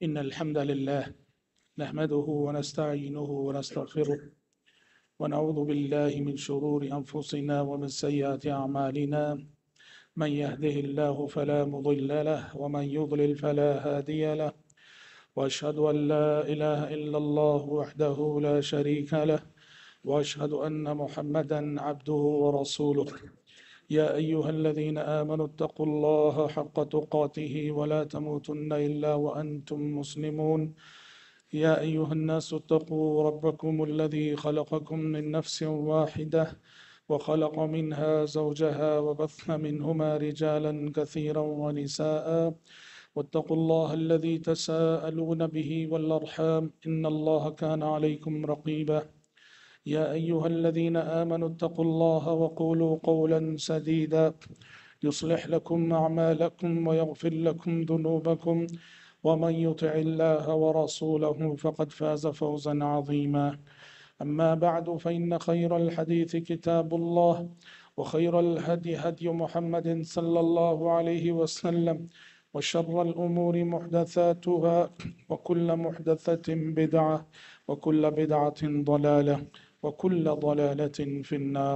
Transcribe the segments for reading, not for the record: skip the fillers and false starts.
إن الحمد لله نحمده ونستعينه ونستغفره ونعوذ بالله من شرور أنفسنا ومن سيئات أعمالنا من يهده الله فلا مضل له ومن يضلل فلا هادي له وأشهد أن لا إله إلا الله وحده لا شريك له وأشهد أن محمدا عبده ورسوله يا أيها الذين آمنوا اتقوا الله حق تقاته ولا تموتن إلا وأنتم مسلمون يا أيها الناس اتقوا ربكم الذي خلقكم من نفس واحدة وخلق منها زوجها وبث منهما رجالا كثيرا ونساء واتقوا الله الذي تساءلون به والأرحام إن الله كان عليكم رقيبا يا أيها الذين آمنوا اتقوا الله وقولوا قولا سديدا يصلح لكم أعمالكم ويغفر لكم ذنوبكم ومن يطع الله ورسوله فقد فاز فوزا عظيما أما بعد فإن خير الحديث كتاب الله وخير الهدي هدي محمد صلى الله عليه وسلم وشر الأمور محدثاتها وكل محدثة بدعة وكل بدعة ضلالة وكل ضلالة في النار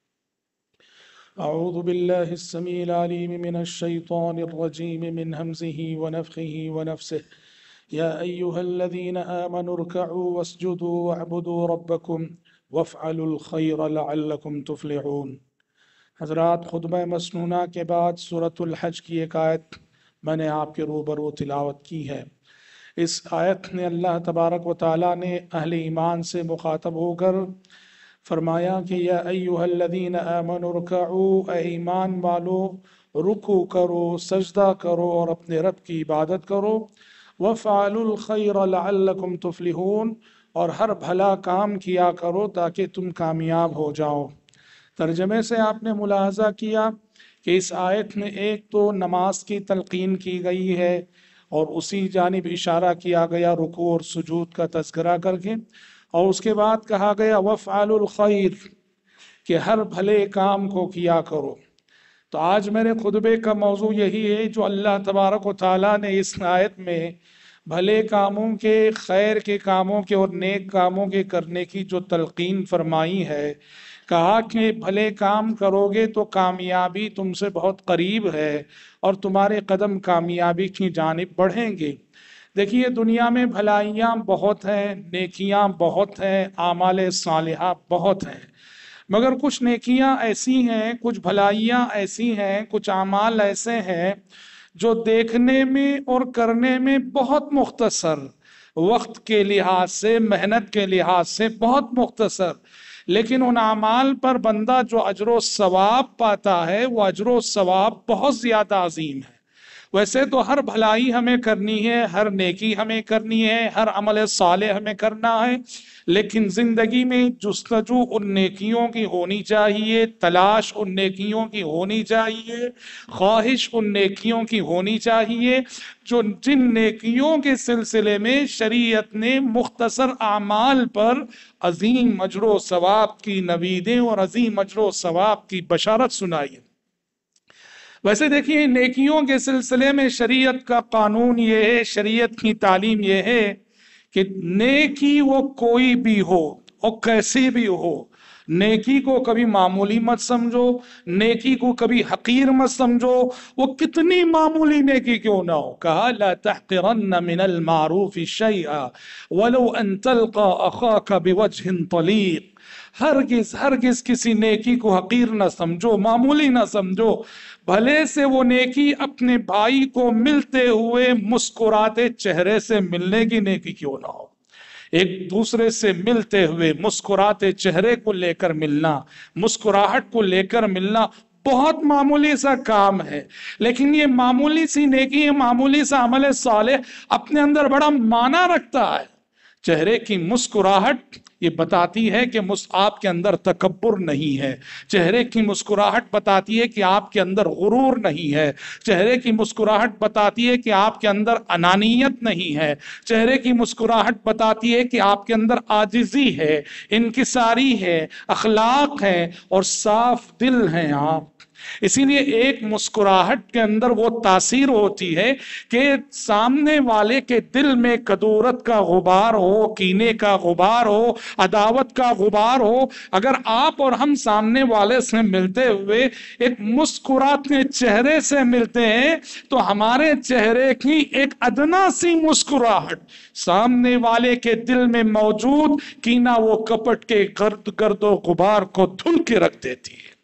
أعوذ بالله السميع العليم من الشيطان الرجيم من همزه ونفخه ونفسه يا أيها الذين آمنوا اركعوا واسجدوا واعبدوا ربكم وافعلوا الخير لعلكم تفلحون۔ حضرات، خطبہ مسنونہ کے بعد سورۃ الحج کی ایک آیت میں نے آپ کے روبرو تلاوت کی ہے۔ اس آیت میں اللہ تبارک و تعالیٰ نے اہل ایمان سے مخاطب ہو کر فرمایا کہ یا ایھا الذین آمنوا ارکعوا، اے ایمان والو رکوع کرو، سجدہ کرو اور اپنے رب کی عبادت کرو، وافعلوا الخیر لعلکم تفلحون، اور ہر بھلا کام کیا کرو تاکہ تم کامیاب ہو جاؤ۔ ترجمے سے آپ نے ملاحظہ کیا کہ اس آیت میں ایک تو نماز کی تلقین کی گئی ہے اور اسی جانب اشارہ کیا گیا رکوع اور سجود کا تذکرہ کر کے، اور اس کے بعد کہا گیا وَافْعَلُوا الْخَيْرَ، کہ ہر بھلے کام کو کیا کرو۔ تو آج میرے خطبے کا موضوع یہی ہے جو اللہ تبارک و تعالیٰ نے اس آیت میں بھلے کاموں کے، خیر کے کاموں کے اور نیک کاموں کے کرنے کی جو تلقین فرمائی ہے، کہا کہ بھلے کام کرو گے تو کامیابی تم سے بہت قریب ہے اور تمہارے قدم کامیابی کی جانب بڑھیں گے۔ دیکھیے، دنیا میں بھلائیاں بہت ہیں، نیکیاں بہت ہیں، اعمال صالحہ بہت ہیں، مگر کچھ نیکیاں ایسی ہیں، کچھ بھلائیاں ایسی ہیں، کچھ اعمال ایسے ہیں جو دیکھنے میں اور کرنے میں بہت مختصر، وقت کے لحاظ سے، محنت کے لحاظ سے بہت مختصر، لیکن ان اعمال پر بندہ جو اجر و ثواب پاتا ہے وہ اجر و ثواب بہت زیادہ عظیم ہے۔ ویسے تو ہر بھلائی ہمیں کرنی ہے، ہر نیکی ہمیں کرنی ہے، ہر عمل صالح ہمیں کرنا ہے، لیکن زندگی میں جستجو ان نیکیوں کی ہونی چاہیے، تلاش ان نیکیوں کی ہونی چاہیے، خواہش ان نیکیوں کی ہونی چاہیے جن نیکیوں کے سلسلے میں شریعت نے مختصر اعمال پر عظیم اجر و ثواب کی نویدیں اور عظیم اجر و ثواب کی بشارت سنائی ہے۔ ویسے دیکھیے، نیکیوں کے سلسلے میں شریعت کا قانون یہ ہے، شریعت کی تعلیم یہ ہے کہ نیکی وہ کوئی بھی ہو اور کیسی بھی ہو، نیکی کو کبھی معمولی مت سمجھو، نیکی کو کبھی حقیر مت سمجھو، وہ کتنی معمولی نیکی کیوں نہ ہو۔ کہا لا تحقرن من المعروف شیئا ولو ان تلقى اخاك بوجه طلیق، ہرگز کسی نیکی کو حقیر نہ سمجھو، معمولی نہ سمجھو، بھلے سے وہ نیکی اپنے بھائی کو ملتے ہوئے مسکراتے چہرے سے ملنے کی نیکی کیوں نہ ہو۔ ایک دوسرے سے ملتے ہوئے مسکراتے چہرے کو لے کر ملنا، مسکراہٹ کو لے کر ملنا بہت معمولی سا کام ہے، لیکن یہ معمولی سی نیکی، معمولی سا عمل صالح اپنے اندر بڑا معنی رکھتا ہے۔ چہرے کی مسکراہٹ یہ بتاتی ہے کہ آپ کے اندر تکبر نہیں ہے، چہرے کی مسکراہٹ بتاتی ہے کہ آپ کے اندر غرور نہیں ہے، چہرے کی مسکراہٹ بتاتی ہے کہ آپ کے اندر انانیت نہیں ہے، چہرے کی مسکراہٹ بتاتی ہے کہ آپ کے اندر عاجزی ہے، انکساری ہے، اخلاق ہے اور صاف دل ہیں آپ۔ اسی لیے ایک مسکراہٹ کے اندر وہ تاثیر ہوتی ہے کہ سامنے والے کے دل میں کدورت کا غبار ہو، کینے کا غبار ہو، عداوت کا غبار ہو، اگر آپ اور ہم سامنے والے سے ملتے ہوئے ایک مسکراتے چہرے سے ملتے ہیں تو ہمارے چہرے کی ایک ادنا سی مسکراہٹ سامنے والے کے دل میں موجود کینہ و کپٹ کے گرد و غبار کو دھل کے رکھ دیتی ہے.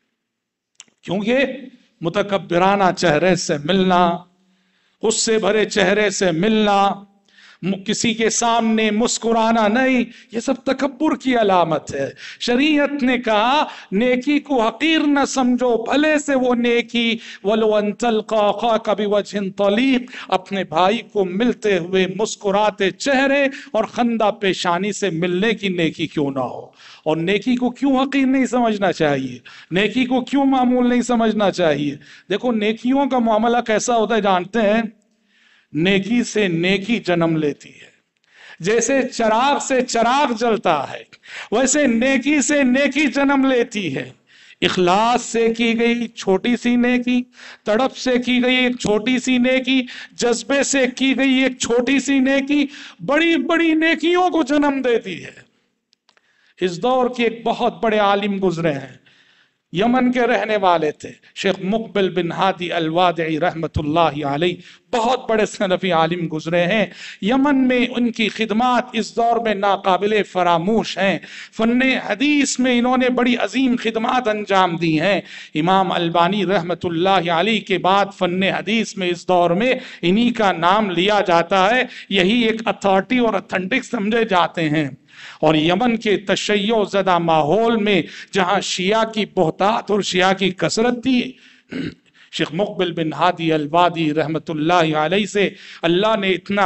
کیونکہ متکبرانہ چہرے سے ملنا، غصے بھرے چہرے سے ملنا، کسی کے سامنے مسکرانا نہیں، یہ سب تکبر کی علامت ہے. شریعت نے کہا نیکی کو حقیر نہ سمجھو، بھلے سے وہ نیکی وَلَوْ أَن تَلْقَىٰ أَخَاكَ بِوَجْهٍ طَلِيقٍ، اپنے بھائی کو ملتے ہوئے مسکراتے چہرے اور خندہ پیشانی سے ملنے کی نیکی کیوں نہ ہو. اور نیکی کو کیوں حقیر نہیں سمجھنا چاہیے، نیکی کو کیوں معمول نہیں سمجھنا چاہیے؟ دیکھو نیکیوں کا معاملہ کیسا ہوتا ہے جانتے ہیں؟ نیکی سے نیکی جنم لیتی ہے. جیسے چراغ سے چراغ جلتا ہے ویسے نیکی سے نیکی جنم لیتی ہے. اخلاص سے کی گئی چھوٹی سی نیکی، تڑپ سے کی گئی ایک چھوٹی سی نیکی، جذبے سے کی گئی ایک چھوٹی سی نیکی بڑی بڑی نیکیوں کو جنم دیتی ہے. اس دور کے ایک بہت بڑے عالم گزرے ہیں، یمن کے رہنے والے تھے، شیخ مقبل بن ہادی الوادعی رحمت اللہ علیہ، بہت بڑے سلفی عالم گزرے ہیں. یمن میں ان کی خدمات اس دور میں ناقابل فراموش ہیں. فن حدیث میں انہوں نے بڑی عظیم خدمات انجام دی ہیں. امام البانی رحمت اللہ علیہ کے بعد فن حدیث میں اس دور میں انہی کا نام لیا جاتا ہے، یہی ایک اتھارٹی اور اتھینٹک سمجھے جاتے ہیں. اور یمن کے تشیع زدہ ماحول میں جہاں شیعہ کی بہتات اور شیعہ کی کثرت تھی، شیخ مقبل بن ہادی الوادی رحمت اللہ علیہ سے اللہ نے اتنا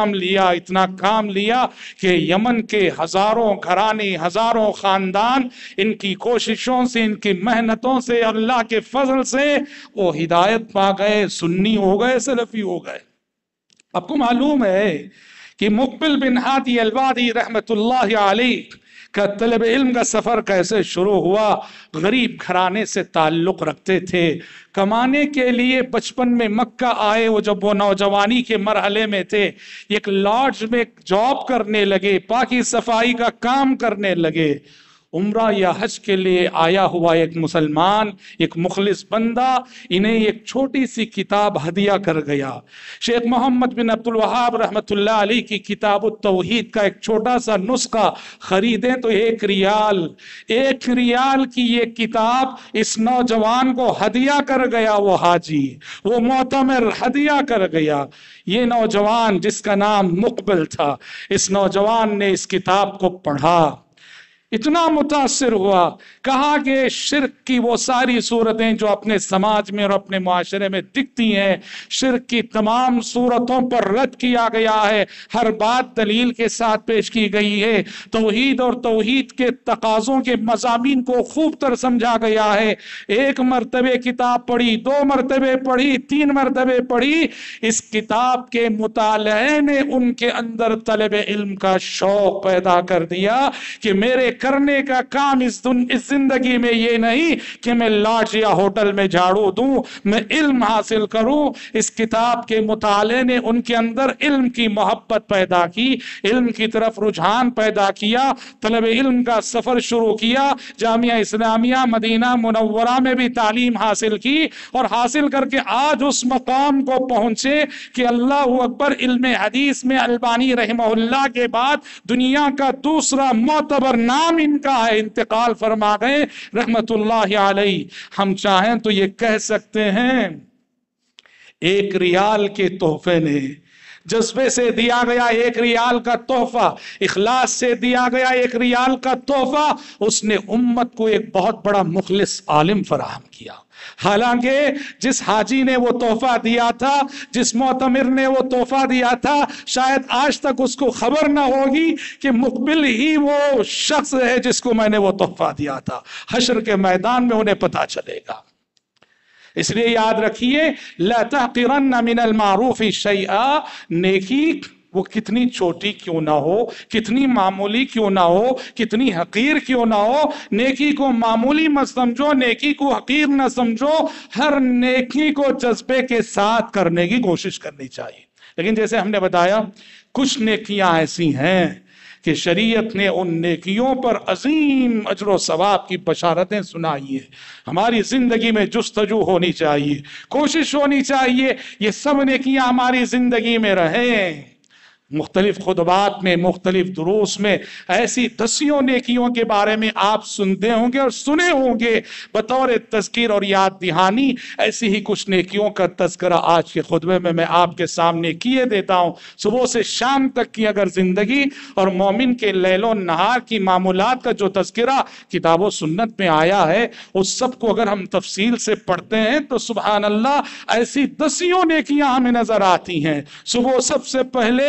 کام لیا کہ یمن کے ہزاروں گھرانے، ہزاروں خاندان ان کی کوششوں سے، ان کی محنتوں سے، اللہ کے فضل سے وہ ہدایت پا گئے، سنی ہو گئے، سلفی ہو گئے. آپ کو معلوم ہے کہ مقبل بن ہادی الوادی رحمت اللہ علیہ کا طلب علم کا سفر کیسے شروع ہوا؟ غریب گھرانے سے تعلق رکھتے تھے، کمانے کے لیے بچپن میں مکہ آئے. وہ جب وہ نوجوانی کے مرحلے میں تھے ایک لاڈج میں جاب کرنے لگے، پاکی صفائی کا کام کرنے لگے. عمرہ یا حج کے لیے آیا ہوا ایک مسلمان، ایک مخلص بندہ انہیں ایک چھوٹی سی کتاب ہدیہ کر گیا. شیخ محمد بن عبد الوہاب رحمت اللہ علیہ کی کتاب التوحید کا ایک چھوٹا سا نسخہ خریدیں تو 1 ریال کی یہ کتاب اس نوجوان کو ہدیہ کر گیا. وہ حاجی، وہ معتمر ہدیہ کر گیا. یہ نوجوان جس کا نام مقبل تھا، اس نوجوان نے اس کتاب کو پڑھا، اتنا متاثر ہوا، کہا کہ شرک کی وہ ساری صورتیں جو اپنے سماج میں اور اپنے معاشرے میں دکھتی ہیں، شرک کی تمام صورتوں پر رد کیا گیا ہے، ہر بات دلیل کے ساتھ پیش کی گئی ہے. توحید اور توحید کے تقاضوں کے مضامین کو خوب تر سمجھا گیا ہے. 1 مرتبہ کتاب پڑھی، 2 مرتبہ پڑھی، 3 مرتبہ پڑھی. اس کتاب کے مطالعے نے ان کے اندر طلب علم کا شوق پیدا کر دیا کہ میرے کرنے کا کام اس زندگی میں یہ نہیں کہ میں لاڈج یا ہوٹل میں جھاڑو دوں، میں علم حاصل کروں. اس کتاب کے مطالعے نے ان کے اندر علم کی محبت پیدا کی، علم کی طرف رجحان پیدا کیا، طلب علم کا سفر شروع کیا. جامعہ اسلامیہ مدینہ منورہ میں بھی تعلیم حاصل کی اور حاصل کر کے آج اس مقام کو پہنچے کہ اللہ اکبر، علم حدیث میں البانی رحمہ اللہ کے بعد دنیا کا دوسرا معتبر نام ان کا ہے، انتقال فرما گئے رحمت اللہ علیہ. ہم چاہیں تو یہ کہہ سکتے ہیں 1 ریال کے تحفے نے، جذبے سے دیا گیا 1 ریال کا تحفہ، اخلاص سے دیا گیا 1 ریال کا تحفہ، اس نے امت کو ایک بہت بڑا مخلص عالم فراہم کیا. حالانکہ جس حاجی نے وہ تحفہ دیا تھا، جس معتمر نے وہ تحفہ دیا تھا، شاید آج تک اس کو خبر نہ ہوگی کہ مقبل ہی وہ شخص ہے جس کو میں نے وہ تحفہ دیا تھا. حشر کے میدان میں انہیں پتا چلے گا. اس لیے یاد رکھیے لا تحقرن من المعروف شیئا، نیکی وہ کتنی چھوٹی کیوں نہ ہو، کتنی معمولی کیوں نہ ہو، کتنی حقیر کیوں نہ ہو، نیکی کو معمولی مت سمجھو، نیکی کو حقیر نہ سمجھو، ہر نیکی کو جذبے کے ساتھ کرنے کی کوشش کرنی چاہیے۔ لیکن جیسے ہم نے بتایا کچھ نیکیاں ایسی ہیں کہ شریعت نے ان نیکیوں پر عظیم اجر و ثواب کی بشارتیں سنائی ہیں۔ ہماری زندگی میں جستجو ہونی چاہیے، کوشش ہونی چاہیے یہ سب نیکیاں ہماری زندگی میں رہیں۔ مختلف خطبات میں، مختلف دروس میں ایسی دسیوں نیکیوں کے بارے میں آپ سنتے ہوں گے اور سنے ہوں گے۔ بطور تذکیر اور یاد دہانی ایسی ہی کچھ نیکیوں کا تذکرہ آج کے خطبے میں آپ کے سامنے کیے دیتا ہوں۔ صبح سے شام تک کی اگر زندگی اور مومن کے لیل و نہار کی معمولات کا جو تذکرہ کتاب و سنت میں آیا ہے اس سب کو اگر ہم تفصیل سے پڑھتے ہیں تو سبحان اللہ ایسی دسیوں نیکیاں ہمیں نظر آتی ہیں۔ صبح سب سے پہلے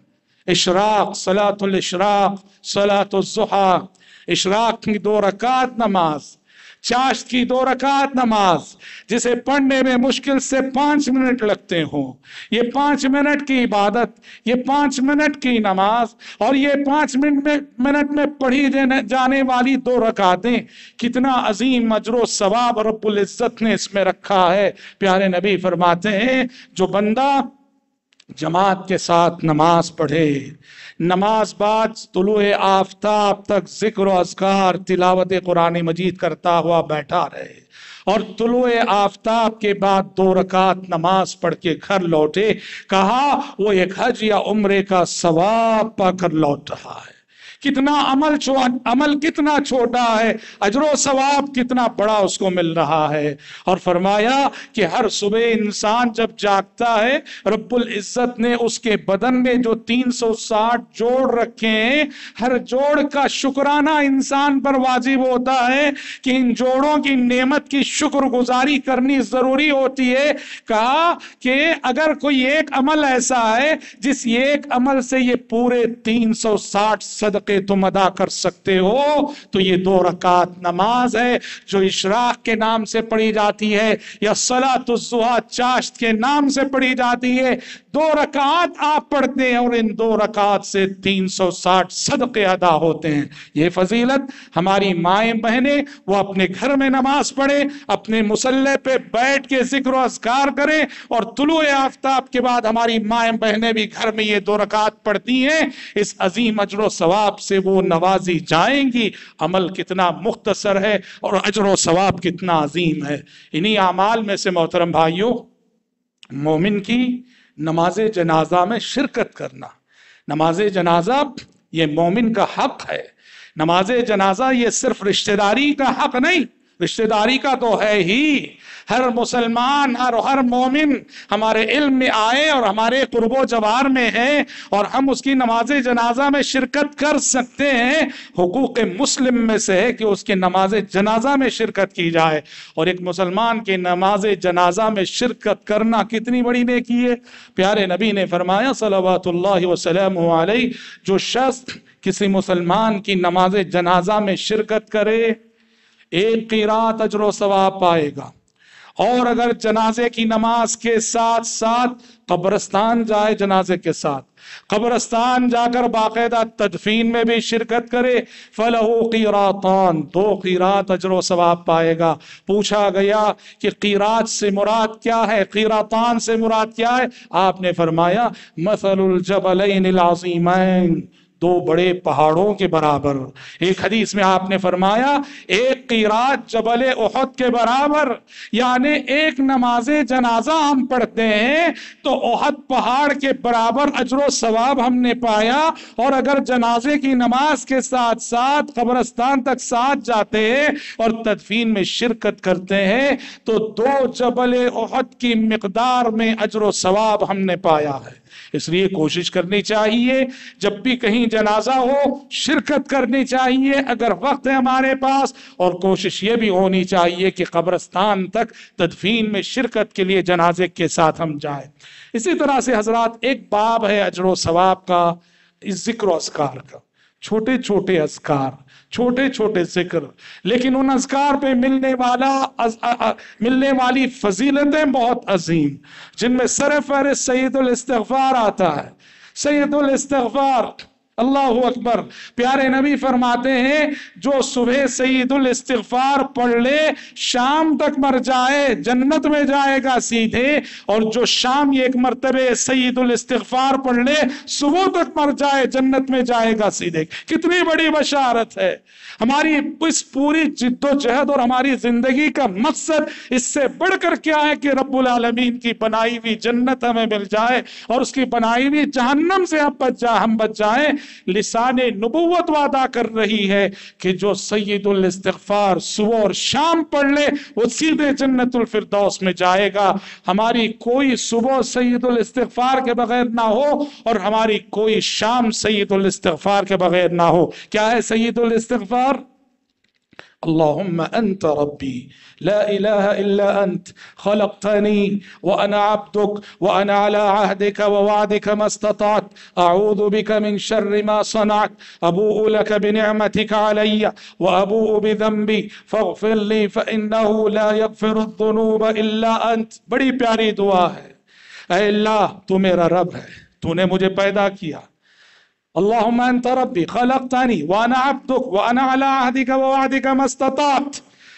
اشراق، صلاۃ الاشراق، صلاۃ الضحیٰ، اشراق کی 2 رکعت نماز، چاشت کی 2 رکعت نماز، جسے پڑھنے میں مشکل سے 5 منٹ لگتے ہوں، یہ 5 منٹ کی عبادت، یہ 5 منٹ کی نماز اور یہ 5 منٹ میں پڑھی جانے والی 2 رکعتیں کتنا عظیم اجر و ثواب رب العزت نے اس میں رکھا ہے۔ پیارے نبی فرماتے ہیں جو بندہ جماعت کے ساتھ نماز پڑھے، نماز بعد طلوع آفتاب تک ذکر و اذکار تلاوت قرآن مجید کرتا ہوا بیٹھا رہے اور طلوع آفتاب کے بعد 2 رکعت نماز پڑھ کے گھر لوٹے، کہا وہ ایک حج یا عمرے کا ثواب پا کر لوٹ رہا ہے۔ کتنا عمل کتنا چھوٹا ہے، اجر و ثواب کتنا بڑا اس کو مل رہا ہے۔ اور فرمایا کہ ہر صبح انسان جب جاگتا ہے رب العزت نے اس کے بدن میں جو 360 جوڑ رکھے ہیں، ہر جوڑ کا شکرانہ انسان پر واجب ہوتا ہے کہ ان جوڑوں کی نعمت کی شکر گزاری کرنی ضروری ہوتی ہے۔ کہا کہ اگر کوئی ایک عمل ایسا ہے جس ایک عمل سے یہ پورے 360 صدقے تم ادا کر سکتے ہو تو یہ 2 رکعت نماز ہے جو اشراق کے نام سے پڑھی جاتی ہے یا صلاۃ الضحیٰ چاشت کے نام سے پڑھی جاتی ہے۔ 2 رکعت آپ پڑھتے ہیں اور ان 2 رکعت سے 360 صدقے ادا ہوتے ہیں۔ یہ فضیلت ہماری مائیں بہنیں وہ اپنے گھر میں نماز پڑھیں، اپنے مصلی پہ بیٹھ کے ذکر و اذکار کریں اور طلوع آفتاب کے بعد ہماری مائیں بہنیں بھی گھر میں یہ 2 رکعت پڑھتی ہیں، اس عظیم اجر و ثواب سے وہ نوازی جائیں گی۔ عمل کتنا مختصر ہے اور اجر و ثواب کتنا عظیم ہے۔ انہی اعمال میں سے محترم بھائیوں مومن کی نماز جنازہ میں شرکت کرنا، نماز جنازہ یہ مومن کا حق ہے۔ نماز جنازہ یہ صرف رشتہ داری کا حق نہیں، رشتہ داری کا تو ہے ہی، ہر مسلمان ہر مومن ہمارے علم میں آئے اور ہمارے قرب و جوار میں ہے اور ہم اس کی نماز جنازہ میں شرکت کر سکتے ہیں۔ حقوق مسلم میں سے ہے کہ اس کے نماز جنازہ میں شرکت کی جائے، اور ایک مسلمان کے نماز جنازہ میں شرکت کرنا کتنی بڑی نیکی ہے۔ پیارے نبی نے فرمایا صلوات اللہ وسلامہ علیہ، جو شخص کسی مسلمان کی نماز جنازہ میں شرکت کرے 1 قیرات اجر و ثواب پائے گا، اور اگر جنازے کی نماز کے ساتھ ساتھ قبرستان جائے، جنازے کے ساتھ قبرستان جا کر باقاعدہ تدفین میں بھی شرکت کرے، فَلَهُ قِيرَاطَانِ 2 قیرات اجر و ثواب پائے گا۔ پوچھا گیا کہ قیرات سے مراد کیا ہے، قیراتان سے مراد کیا ہے؟ آپ نے فرمایا مَثَلُ الْجَبَلَيْنِ الْعَظِيمَيْنِ 2 بڑے پہاڑوں کے برابر۔ ایک حدیث میں آپ نے فرمایا 1 قیرات جبل احد کے برابر، یعنی ایک نماز جنازہ ہم پڑھتے ہیں تو احد پہاڑ کے برابر اجر و ثواب ہم نے پایا، اور اگر جنازے کی نماز کے ساتھ ساتھ قبرستان تک ساتھ جاتے ہیں اور تدفین میں شرکت کرتے ہیں تو 2 جبل احد کی مقدار میں اجر و ثواب ہم نے پایا ہے۔ اس لیے کوشش کرنی چاہیے جب بھی کہیں جنازہ ہو شرکت کرنی چاہیے اگر وقت ہے ہمارے پاس، اور کوشش یہ بھی ہونی چاہیے کہ قبرستان تک تدفین میں شرکت کے لیے جنازے کے ساتھ ہم جائیں۔ اسی طرح سے حضرات ایک باب ہے اجر و ثواب کا، اس ذکر و اذکار کا، چھوٹے چھوٹے اذکار، چھوٹے چھوٹے ذکر، لیکن ان اذکار پہ ملنے والی فضیلتیں بہت عظیم، جن میں سر فہرست سید الاستغفار آتا ہے۔ सैयदुल इस्तिग़फ़ार। अल्लाहु अकबर। प्यारे नबी फरमाते हैं जो सुबह सईदुल इस्तिग़फ़ार पढ़ ले शाम तक मर जाए जन्नत में जाएगा सीधे, और जो शाम एक मर्तबे सईदुल इस्तिग़फ़ार पढ़ ले सुबह तक मर जाए जन्नत में जाएगा सीधे। कितनी बड़ी बशारत है। हमारी इस पूरी जिद्दोजहद और हमारी जिंदगी का मकसद इससे बढ़कर क्या है कि रब्बुल आलमीन की बनाई हुई जन्नत हमें मिल जाए और उसकी बनाई हुई जहन्नम से हम बच जाए। लिसाने नबुव्वत वादा कर रही है कि जो सय्यदुल इस्तिग़फ़ार सुबह और शाम पढ़ ले वो सीधे जन्नतुल फिरदौस में जाएगा। हमारी कोई सुबह सय्यदुल इस्तिग़फ़ार के बगैर ना हो और हमारी कोई शाम सय्यदुल इस्तिग़फ़ार के बगैर ना हो। क्या है सय्यदुल इस्तिग़फ़ार? अल्लाहुम्मा अंत रब्बी ला इलाहा इल्ला अंत खलक़तनी व अना अब्दुक व अना अला अहदिका व वअदिका मस्तताअत अऊज़ु बिका मिन शर्रि मा सनअत अबूउ लका बिनिअमतिका अलय्या व अबूउ बिज़ंबी फ़ग़फ़िर ली फ़इन्नहु ला यग़फ़िरुज़्ज़ुनूब इल्ला अंत। बड़ी प्यारी दुआ है। ऐ अल्लाह तू मेरा रब है, तूने मुझे पैदा किया। अल्लाहुम्मा अंत रब्बी खलक़तनी व अना अब्दुक व अना अला अहदिका व वअदिका मस्तताअत।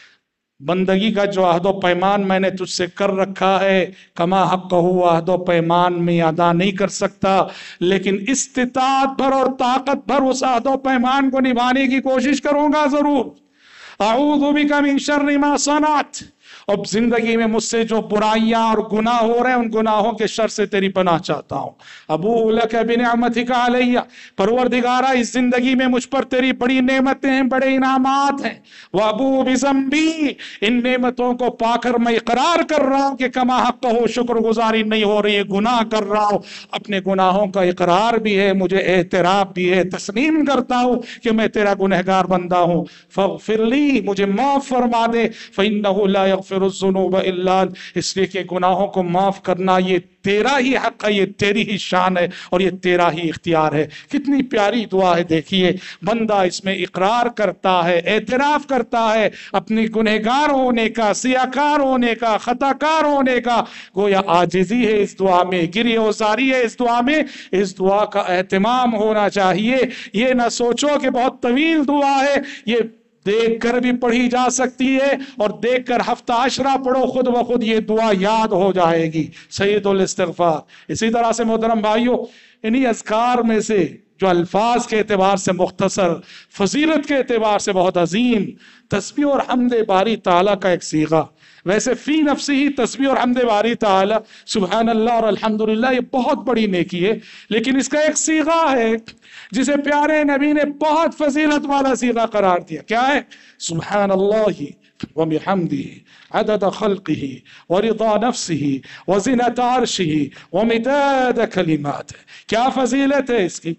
बंदगी का जो अहदो पैमान मैंने तुझसे कर रखा है कमा हक़्क़हू अहदो पैमान में अदा नहीं कर सकता, लेकिन इस्तिताअत भर और ताकत भर उस अहदो पैमान को निभाने की कोशिश करूंगा जरूर। अऊज़ु बिका मिन शर्रि मा सनअत। अब जिंदगी में मुझसे जो बुराइयां और गुनाह हो रहे हैं उन गुनाहों के शर से तेरी पनाह चाहता हूं। अबूउ लका बिनिअमतिका अलैया। परवरदिगारा इस जिंदगी में मुझ पर तेरी बड़ी नेमतें हैं, बड़े इनामात हैं। व अबूउ बिज़ंबी। इन नेमतों को पाकर मैं इकरार कर रहा हूं कि कमा हक़्क़हू शुक्रगुजारी नहीं हो रही है, गुनाह कर रहा हूं। अपने गुनाहों का इकरार भी है, मुझे एतराफ भी है, तस्लीम करता हूं कि मैं तेरा गुनहगार बंदा हूं। फ़ग़फ़िर ली। मुझे माफ फरमा दे। फ़इन्नहु ला यग़फ़िरुज़्ज़ुनूब इल्ला अंत। इसलिए कि गुनाहों को माफ करना ये तेरा ही हक है, ये तेरी ही शान है और ये तेरा ही इख्तियार है। कितनी प्यारी दुआ है। देखिए बंदा इसमें इकरार करता है, एतराफ करता है अपनी गुनहगार होने का, सियाकार होने का, खताकार होने का। गोया आजिज़ी है इस दुआ में, गिरियोज़ारी है इस दुआ में। इस दुआ का एहतमाम होना चाहिए। ये ना सोचो कि बहुत तवील दुआ है, ये देखकर भी पढ़ी जा सकती है और देखकर हफ्ता अशरा पढ़ो, खुद ब खुद ये दुआ याद हो जाएगी। सय्यदुल इस्तिग़फ़ार। इसी तरह से मोहतरम भाइयों, इन्हीं अज़कार में से जो अल्फाज के एतबार से मुख्तसर, फजीलत के एतबार से बहुत अजीम, तस्बीह और हम्द बारी ताला का एक सीगा। वैसे फी नफ्सी ही तस्बीह और हम्द बारी ताला, सुबहान अल्लाह और अल्हम्दुलिल्लाह, ये बहुत बड़ी नेकी है, लेकिन इसका एक सीगा है जिसे प्यारे नबी ने बहुत फजीलत वाला सीगा करार दिया। क्या है? सुबहान अल्लाहि व बिहम्दिही अदद खल्क़िही व रिदा नफ्सिही व ज़िनत अर्शिही व मिदाद कलिमातिही। क्या फजीलत है इसकी।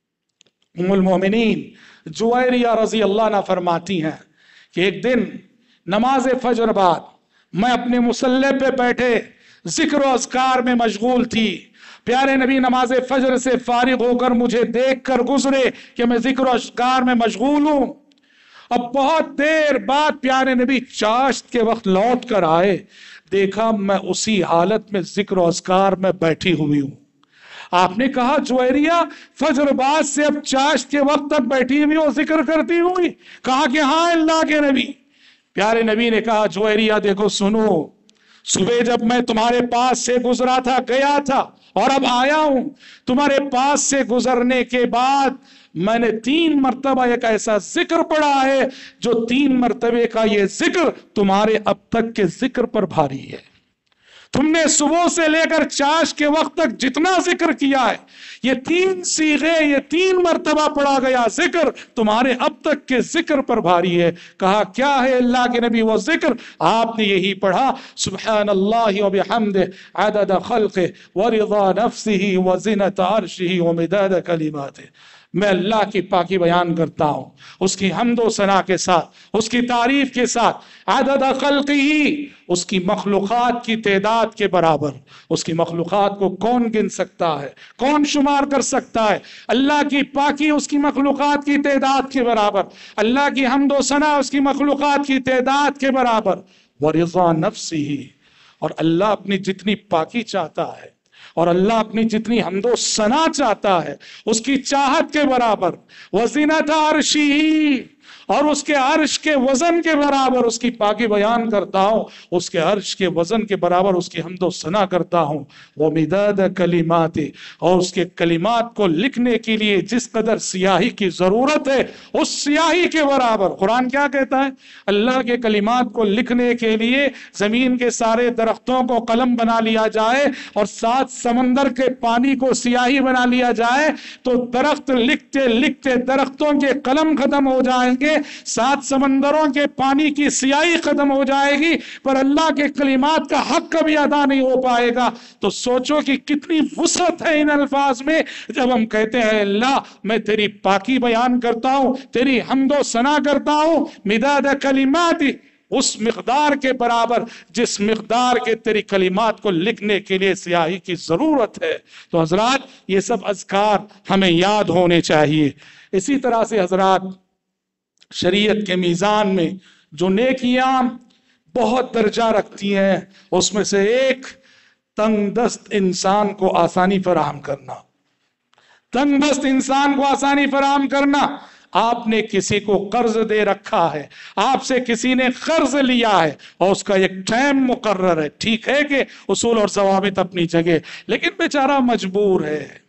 उम्मुल मोमिनीन जुवैरिया रज़ी अल्लाह अन्हा फरमाती हैं कि एक दिन नमाज फजर बाद मैं अपने मुसल्ले पे बैठे जिक्र और अज़कार में मशगूल थी। प्यारे नबी नमाज फजर से फारिग होकर मुझे देखकर गुजरे कि मैं जिक्र और अज़कार में मशगूल हूं। अब बहुत देर बाद प्यारे नबी चाश्त के वक्त लौट कर आए, देखा मैं उसी हालत में जिक्र और अज़कार में बैठी हुई हूं। आपने कहा जुवैरिया फजर बाद से अब चाश्त के वक्त तक बैठी हुई हो, जिक्र करती हुई? कहा कि हाँ अल्लाह के नबी। प्यारे नबी ने कहा जुवैरिया देखो सुनो, सुबह जब मैं तुम्हारे पास से गुजरा था, गया था और अब आया हूं, तुम्हारे पास से गुजरने के बाद मैंने 3 मर्तबा एक ऐसा जिक्र पढ़ा है जो 3 मर्तबे का ये जिक्र तुम्हारे अब तक के जिक्र पर भारी है। तुमने सुबह से लेकर चाश के वक्त तक जितना जिक्र किया है, ये 3 सीगे, ये 3 मर्तबा पढ़ा गया जिक्र तुम्हारे अब तक के जिक्र पर भारी है। कहा क्या है अल्लाह के नबी वो जिक्र? आपने यही पढ़ा, सुब्हानल्लाहि व बिहम्दिही अदद खल्क़िही व रिदा नफ्सिही व ज़िनत अर्शिही व मिदाद कलिमातिही। मैं अल्लाह की पाकी बयान करता हूं, उसकी हम्दो सना के साथ, उसकी तारीफ के साथ। अदद खल्क़िही, उसकी मखलूक़ात की तादाद के बराबर। उसकी मखलूक़ात को कौन गिन सकता है, कौन शुमार कर सकता है? अल्लाह की पाकी उसकी मखलूक़ात की तादाद के बराबर, अल्लाह की हम्दो सना उसकी मखलूक़ात की तादाद के बराबर। व रिज़ा नफ्सिही, और अल्लाह अपनी जितनी पाकी चाहता है, اور اللہ اپنی جتنی حمد و ثنا چاہتا ہے اس کی چاہت کے برابر، وزنت عرشی، اور اس کے عرش کے وزن کے برابر اس کی پاکی بیان کرتا ہوں، اس کے عرش کے وزن کے برابر اس کی حمد و ثنا کرتا ہوں، وہ مداد کلمات، اور اس کے کلمات کو لکھنے کے لیے جس قدر سیاہی کی ضرورت ہے اس سیاہی کے برابر۔ قرآن کیا کہتا ہے؟ اللہ کے کلمات کو لکھنے کے لیے زمین کے سارے درختوں کو قلم بنا لیا جائے اور 7 سمندر کے پانی کو سیاہی بنا لیا جائے تو درخت لکھتے لکھتے درختوں کے قلم ختم ہو جائیں گے، 7 سمندروں کے پانی کی سیاہی ختم ہو جائے گی، پر اللہ کے کلمات کا حق کبھی ادا نہیں ہو پائے گا۔ تو سوچو کہ کتنی وسعت ہے ان الفاظ میں، جب ہم کہتے ہیں اللہ میں تیری پاکی بیان کرتا ہوں، تیری حمد و ثنا کرتا ہوں، مداد کلمات، اس مقدار کے برابر جس مقدار کے تیری کلمات کو لکھنے کے لیے سیاہی کی ضرورت ہے۔ تو حضرات یہ سب اذکار ہمیں یاد ہونے چاہیے۔ اسی طرح سے حضرات شریعت کے میزان میں جو نیکیاں بہت درجہ رکھتی ہیں اس میں سے ایک تنگ دست انسان کو آسانی فراہم کرنا۔ تنگ دست انسان کو آسانی فراہم کرنا۔ آپ نے کسی کو قرض دے رکھا ہے، آپ سے کسی نے قرض لیا ہے اور اس کا ایک ٹائم مقرر ہے، ٹھیک ہے کہ اصول اور ضوابط اپنی جگہ، لیکن بیچارہ مجبور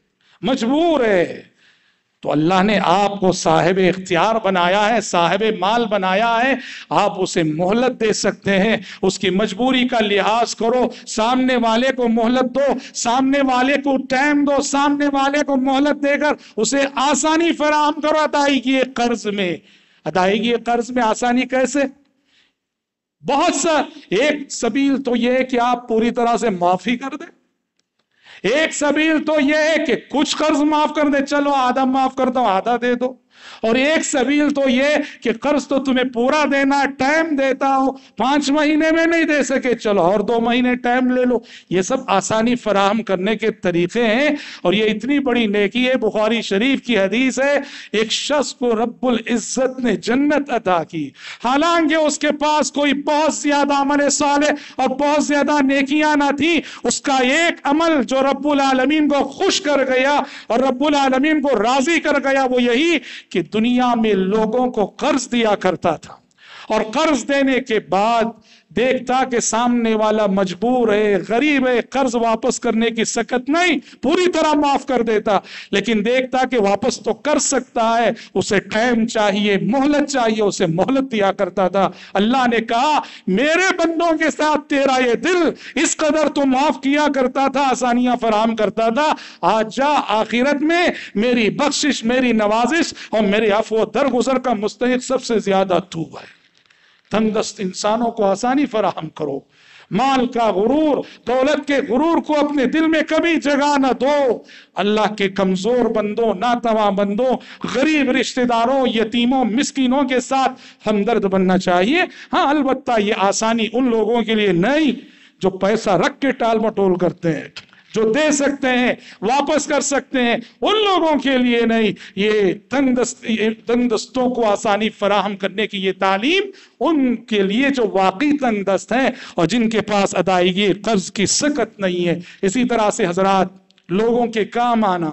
ہے، تو اللہ نے آپ کو صاحب اختیار بنایا ہے، صاحب مال بنایا ہے، آپ اسے مہلت دے سکتے ہیں، اس کی مجبوری کا لحاظ کرو، سامنے والے کو مہلت دو، سامنے والے کو ٹائم دو، سامنے والے کو مہلت دے کر اسے آسانی فراہم کرو ادائیگی قرض میں آسانی کیسے؟ بہت سا ایک سبیل تو یہ ہے کہ آپ پوری طرح سے معافی کر دیں، ایک سبیل تو یہ ہے کہ کچھ قرض معاف کر دے، چلو آدھا معاف کرتا ہوں آدھا دے دو، اور ایک سبیل تو یہ کہ قرض تو تمہیں پورا دینا، ٹائم دیتا ہو، 5 مہینے میں نہیں دے سکے چلو اور 2 مہینے ٹائم لے لو۔ یہ سب آسانی فراہم کرنے کے طریقے ہیں، اور یہ اتنی بڑی نیکی ہے۔ بخاری شریف کی حدیث ہے، ایک شخص کو رب العزت نے جنت عطا کی، حالانکہ اس کے پاس کوئی بہت زیادہ عمل صالح اور بہت زیادہ نیکیاں نہ تھی، اس کا ایک عمل جو رب العالمین کو خوش کر گیا اور رب العالمین کو راضی کر گیا وہ یہی کہ دنیا میں لوگوں کو قرض دیا کرتا تھا، اور قرض دینے کے بعد دیکھتا کہ سامنے والا مجبور ہے، غریب ہے، قرض واپس کرنے کی سکت نہیں، پوری طرح معاف کر دیتا، لیکن دیکھتا کہ واپس تو کر سکتا ہے، اسے ٹائم چاہیے، مہلت چاہیے، اسے مہلت دیا کرتا تھا۔ اللہ نے کہا میرے بندوں کے ساتھ تیرا یہ دل اس قدر تو معاف کیا کرتا تھا، آسانیاں فراہم کرتا تھا، آج جا آخرت میں میری بخشش، میری نوازش اور میرے عفو و درگزر کا مستحق سب سے زیادہ تو ہے۔ تنگ دست انسانوں کو آسانی فراہم کرو۔ مال کا غرور، دولت کے غرور کو اپنے دل میں کبھی جگہ نہ دو۔ اللہ کے کمزور بندوں، ناتواں بندوں، غریب رشتہ داروں، یتیموں، مسکینوں کے ساتھ ہمدرد بننا چاہیے۔ ہاں البتہ یہ آسانی ان لوگوں کے لیے نہیں جو پیسہ رکھ کے ٹال مٹول کرتے ہیں، جو دے سکتے ہیں واپس کر سکتے ہیں، ان لوگوں کے لیے نہیں۔ یہ تنگ دستوں کو آسانی فراہم کرنے کی یہ تعلیم ان کے لیے جو واقعی تنگ دست ہیں اور جن کے پاس ادائیگی قرض کی سکت نہیں ہے۔ اسی طرح سے حضرات لوگوں کے کام آنا،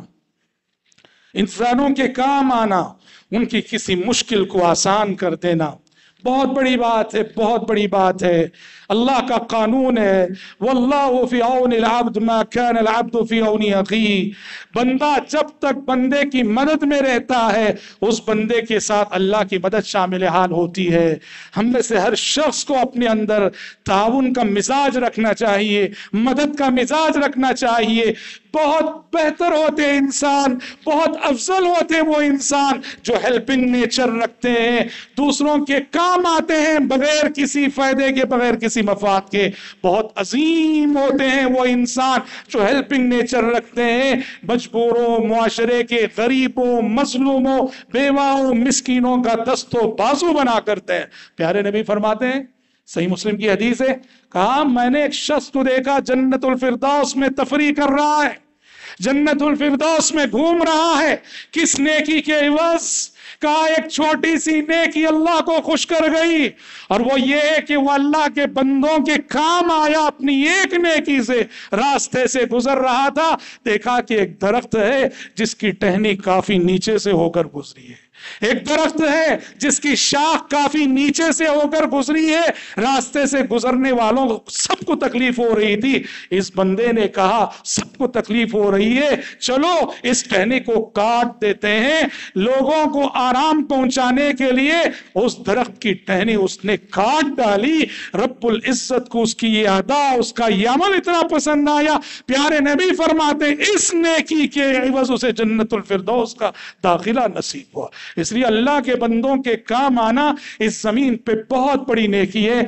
انسانوں کے کام آنا، ان کی کسی مشکل کو آسان کر دینا بہت بڑی بات ہے، بہت بڑی بات ہے۔ اللہ کا قانون ہے واللہ فی عون العبد ما کان العبد فی عون اخیہ، بندہ جب تک بندے کی مدد میں رہتا ہے اس بندے کے ساتھ اللہ کی مدد شامل حال ہوتی ہے۔ ہم میں سے ہر شخص کو اپنے اندر تعاون کا مزاج رکھنا چاہیے، مدد کا مزاج رکھنا چاہیے۔ بہت بہتر ہوتے انسان، بہت افضل ہوتے وہ انسان جو ہیلپنگ نیچر رکھتے ہیں، دوسروں کے کام آتے ہیں بغیر کسی فائدے کے، بغیر کسی مفاد کے۔ بہت عظیم ہوتے ہیں وہ انسان جو ہیلپنگ نیچر رکھتے ہیں، مجبوروں، معاشرے کے غریبوں، مظلوموں، بیواؤں، مسکینوں کا دست و بازو بنا کرتے ہیں۔ پیارے نبی فرماتے ہیں، صحیح مسلم کی حدیث ہے، کہا میں نے ایک شخص کو دیکھا جنت الفردوس میں تفریح کر رہا ہے، جنت الفردوس میں گھوم رہا ہے، کس نیکی کے عوض؟ کہا ایک چھوٹی سی نیکی اللہ کو خوش کر گئی، اور وہ یہ ہے کہ وہ اللہ کے بندوں کے کام آیا۔ اپنی ایک نیکی سے راستے سے گزر رہا تھا، دیکھا کہ ایک درخت ہے جس کی ٹہنی کافی نیچے سے ہو کر گزری ہے، ایک درخت ہے جس کی شاخ کافی نیچے سے ہو کر گزری ہے، راستے سے گزرنے والوں سب کو تکلیف ہو رہی تھی۔ اس بندے نے کہا سب کو تکلیف ہو رہی ہے، چلو اس ٹہنی کو کاٹ دیتے ہیں۔ لوگوں کو آرام پہنچانے کے لیے اس درخت کی ٹہنی اس نے کاٹ ڈالی۔ رب العزت کو اس کی یہ ادا، اس کا یہ عمل اتنا پسند آیا، پیارے نبی فرماتے اس نیکی کے عوض اسے جنت الفردوس کا داخلہ نصیب ہوا۔ اس لیے اللہ کے بندوں کے کام آنا اس زمین پہ بہت بڑی نیکی ہے۔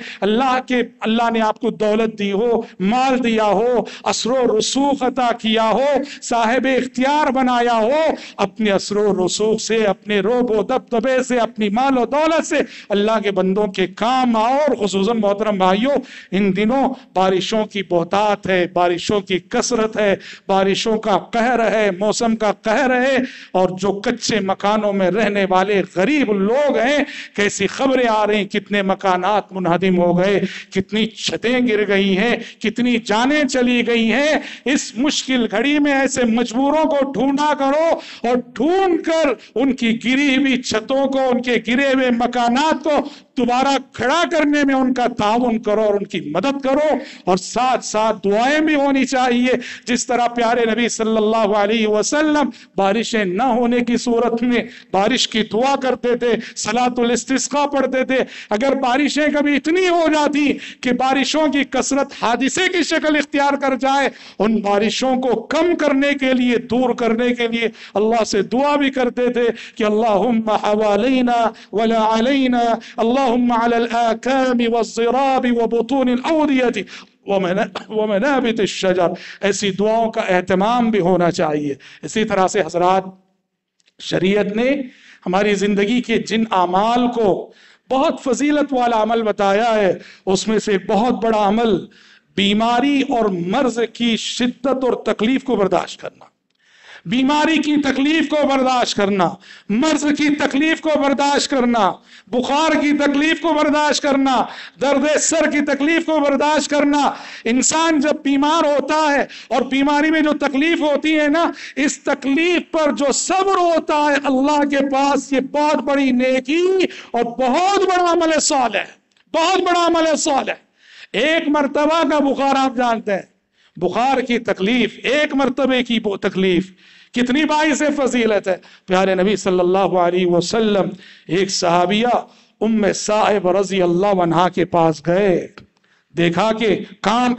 اللہ نے آپ کو دولت دی ہو، مال دیا ہو، اثر و رسوخ عطا کیا ہو، صاحب اختیار بنایا ہو، اپنے اثر و رسوخ سے، اپنے روب و دبدبے سے، اپنی مال و دولت سے اللہ کے بندوں کے کام آؤ۔ اور خصوصاً محترم بھائیوں، ان دنوں بارشوں کی بہتات ہے، بارشوں کی کثرت ہے، بارشوں کا قہر ہے، موسم کا قہر ہے، اور جو کچے مکانوں میں رہنے والے غریب لوگ ہیں، کیسی خبریں آ رہی، کتنے مکانات منہدم ہو گئے، کتنی چھتیں گر گئی ہیں، کتنی جانیں چلی گئی ہیں۔ اس مشکل گھڑی میں ایسے مجبوروں کو ڈھونڈا کرو، اور ڈھونڈ کر ان کی گری ہوئی چھتوں کو، ان کے گرے ہوئے مکانات کو دوبارہ کھڑا کرنے میں ان کا تعاون کرو اور ان کی مدد کرو، اور ساتھ ساتھ دعائیں بھی ہونی چاہیے۔ جس طرح پیارے نبی صلی اللہ علیہ وسلم بارشیں نہ ہونے کی صورت میں بارش کی دعا کرتے تھے، صلاۃ الاستسقاء پڑھتے تھے۔ اگر بارشیں کبھی اتنی ہو جاتی کہ بارشوں کی کثرت حادثے کی شکل اختیار کر جائے، ان بارشوں کو کم کرنے کے لیے، دور کرنے کے لیے اللہ سے دعا بھی کرتے تھے کہ اللہم حوالینا ولا علینا، اللہم علی الآکام والضراب وبطون الاودیہ ومنابت الشجر۔ ایسی دعاؤں کا اہتمام بھی ہونا چاہیے۔ اسی طرح سے حضرات، شریعت نے ہماری زندگی کے جن اعمال کو بہت فضیلت والا عمل بتایا ہے، اس میں سے ایک بہت بڑا عمل بیماری اور مرض کی شدت اور تکلیف کو برداشت کرنا، بیماری کی تکلیف کو برداشت کرنا، مرض کی تکلیف کو برداشت کرنا، بخار کی تکلیف کو برداشت کرنا، درد سر کی تکلیف کو برداشت کرنا۔ انسان جب بیمار ہوتا ہے اور بیماری میں جو تکلیف ہوتی ہے نا، اس تکلیف پر جو صبر ہوتا ہے، اللہ کے پاس یہ بہت بڑی نیکی اور بہت بڑا عمل صالح ہے، بہت بڑا عمل صالح۔ ایک مرتبہ کا بخار آپ جانتے ہیں، بخار کی تکلیف، ایک مرتبے کی تکلیف کتنی باعث فضیلت ہے۔ پیارے نبی صلی اللہ علیہ وسلم ایک صحابیہ ام صائب رضی اللہ عنہا کے پاس گئے، دیکھا کہ کانپ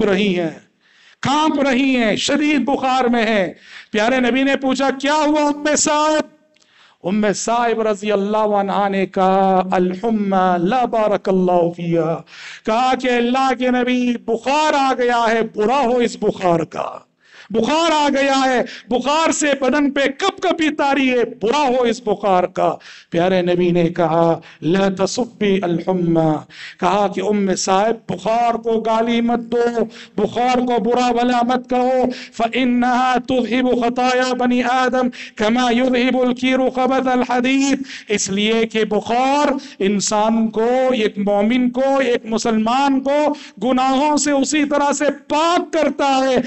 رہی ہیں، شدید بخار میں ہیں۔ پیارے نبی نے پوچھا کیا ہوا ام صائب؟ ام صائب رضی اللہ عنہا نے کہا الحمى لا بارک اللہ فیہا، کہا کہ اللہ کے نبی بخار آ گیا ہے، برا ہو اس بخار کا، بخار آ گیا ہے، بخار سے بدن پہ کپ کپی تاری ہے، برا ہو اس بخار کا۔ پیارے نبی نے کہا لا تصبی الحمى، کہا کہ ام صاحب بخار کو گالی مت دو، بخار کو برا بھلا مت کہو، فإنها تذهب خطايا بني آدم كما يذهب الكير خبث الحديد، اس لیے کہ بخار انسان کو، ایک مومن کو، ایک مسلمان کو گناہوں سے اسی طرح سے پاک کرتا ہے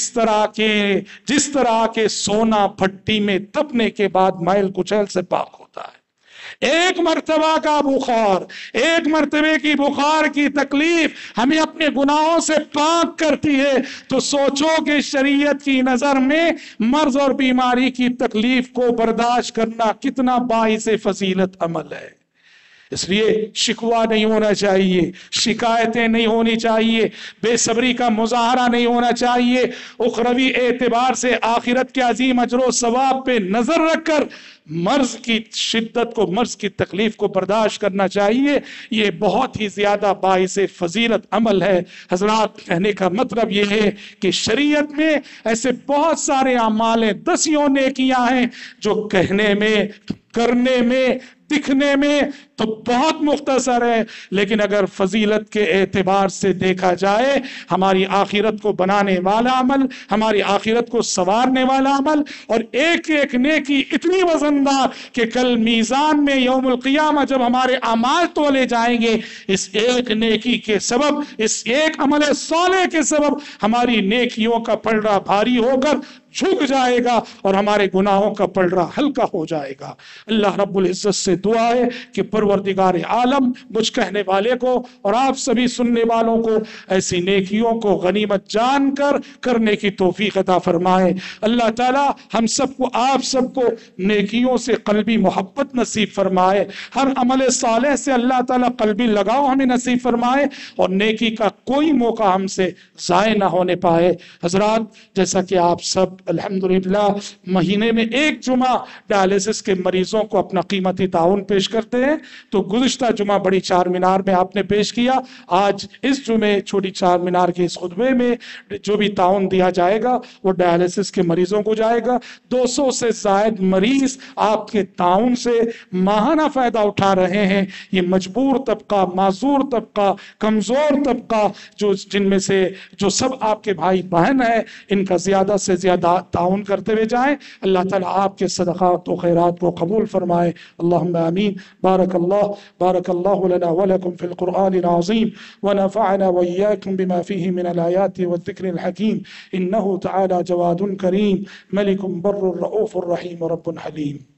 جس طرح کے سونا بھٹی میں تپنے کے بعد میل کچیل سے پاک ہوتا ہے۔ ایک مرتبہ کا بخار، ایک مرتبے کی بخار کی تکلیف ہمیں اپنے گناہوں سے پاک کرتی ہے، تو سوچو کہ شریعت کی نظر میں مرض اور بیماری کی تکلیف کو برداشت کرنا کتنا باعث فضیلت عمل ہے۔ اس لیے شکوہ نہیں ہونا چاہیے، شکایتیں نہیں ہونی چاہیے، بے صبری کا مظاہرہ نہیں ہونا چاہیے، اخروی اعتبار سے آخرت کے عظیم اجر و ثواب پہ نظر رکھ کر مرض کی شدت کو، مرض کی تکلیف کو برداشت کرنا چاہیے۔ یہ بہت ہی زیادہ باعث فضیلت عمل ہے۔ حضرات، کہنے کا مطلب یہ ہے کہ شریعت میں ایسے بہت سارے اعمال ہیں، دسیوں نیکیاں ہیں جو کہنے میں، کرنے میں، دکھنے میں تو بہت مختصر ہے، لیکن اگر فضیلت کے اعتبار سے دیکھا جائے، ہماری آخرت کو بنانے والا عمل، ہماری آخرت کو سنوارنے والا عمل، اور ایک ایک نیکی اتنی وزندار کہ کل میزان میں یوم القیامہ جب ہمارے اعمال تولے جائیں گے، اس ایک نیکی کے سبب، اس ایک عمل صالح کے سبب ہماری نیکیوں کا پلڑا بھاری ہو کر جھک جائے گا اور ہمارے گناہوں کا پلڑا ہلکا ہو جائے گا۔ اللہ رب العزت سے دعا ہے کہ پروردگار عالم مجھ کہنے والے کو اور آپ سبھی سننے والوں کو ایسی نیکیوں کو غنیمت جان کر کرنے کی توفیق عطا فرمائے۔ اللہ تعالی ہم سب کو، آپ سب کو نیکیوں سے قلبی محبت نصیب فرمائے، ہر عمل صالح سے اللہ تعالی قلبی لگاؤ ہمیں نصیب فرمائے، اور نیکی کا کوئی موقع ہم سے ضائع نہ ہونے پائے۔ حضرات، جیسا کہ آپ سب الحمدللہ مہینے میں ایک جمعہ ڈائلیسس کے مریضوں کو اپنا قیمتی تعاون پیش کرتے ہیں، تو گزشتہ جمعہ بڑی چار مینار میں آپ نے پیش کیا، آج اس جمعے چھوٹی چار مینار کے اس خطبے میں جو بھی تعاون دیا جائے گا وہ ڈائلیسس کے مریضوں کو جائے گا۔ 200 سے زائد مریض آپ کے تعاون سے ماہانہ فائدہ اٹھا رہے ہیں۔ یہ مجبور طبقہ، معذور طبقہ، کمزور طبقہ، جن میں سے جو سب آپ کے بھائی بہن ہیں، ان کا زیادہ سے زیادہ تعاون کرتے ہوئے جائیں۔ اللہ تعالیٰ آپ کے صدقات و خیرات کو قبول فرمائے، اللہم آمین۔ بارک اللہ لنا ولکم فی القرآن العظیم، ونفعنا وإياكم بما فيه من الآيات والذکر الحکیم، انہ تعالی جواد کریم، ملک بر رؤوف رحیم رب حلیم۔